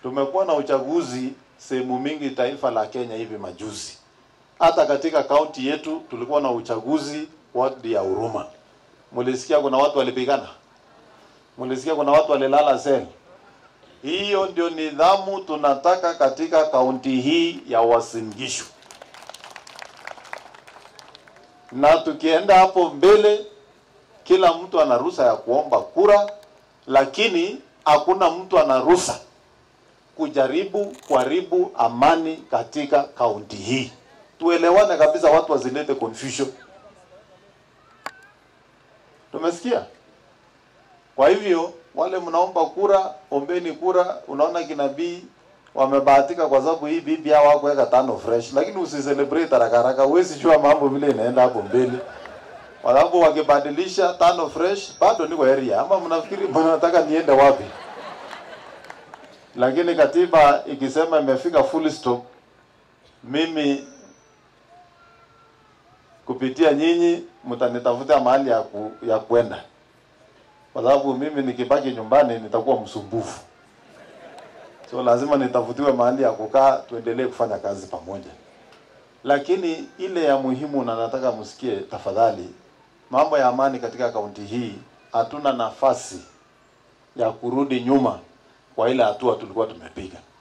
Tumekuwa na uchaguzi sehemu mingi taifa la Kenya hivi majuzi. Hata katika kaunti yetu tulikuwa na uchaguzi ward ya Huruma. Mulisikia kuna watu walipigana? Mulisikia kuna watu walilala sel? Hiyo ndio nidhamu tunataka katika kaunti hii ya Uasin Gishu. Na tukienda hapo mbele, kila mtu ana ruhusa ya kuomba kura, lakini hakuna mtu ana ruhusa kujaribu kuharibu amani katika kaunti hii. Tuelewane kabisa, watu wasilete confusion. Tumesikia? Kwa hivyo wale mnaomba kura, ombeni kura. Unaona kinabii wamebahatika kwa sababu hii bibi hao wako weka 5 fresh, lakini usicelebrate haraka haraka. Huwezi jua mambo vile inaenda hapo mbele. Kwa sababu wakibadilisha 5 fresh bado niko area. Ama mnafikiri mnataka niende wapi? Lakini katiba ikisema imefika full stop, mimi kupitia nyinyi mtanitafuta mahali ya kwenda. Kwa sababu mimi nikibaki nyumbani nitakuwa msumbufu. So lazima nitafutiwe mahali ya kukaa, tuendelee kufanya kazi pamoja. Lakini ile ya muhimu na nataka msikie tafadhali, mambo ya amani katika kaunti hii, hatuna nafasi ya kurudi nyuma kwa ile hatua tulikuwa tumepiga.